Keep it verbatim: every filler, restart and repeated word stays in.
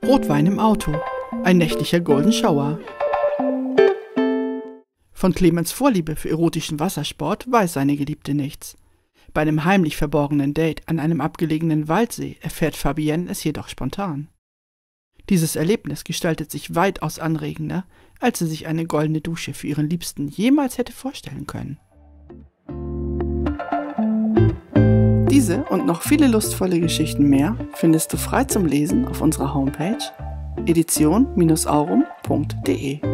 Rotwein im Auto. Ein nächtlicher Golden Shower. Von Clemens Vorliebe für erotischen Wassersport weiß seine Geliebte nichts. Bei einem heimlich verborgenen Date an einem abgelegenen Waldsee erfährt Fabienne es jedoch spontan. Dieses Erlebnis gestaltet sich weitaus anregender, als sie sich eine goldene Dusche für ihren Liebsten jemals hätte vorstellen können. Diese und noch viele lustvolle Geschichten mehr findest du frei zum Lesen auf unserer Homepage edition Bindestrich aurum punkt de.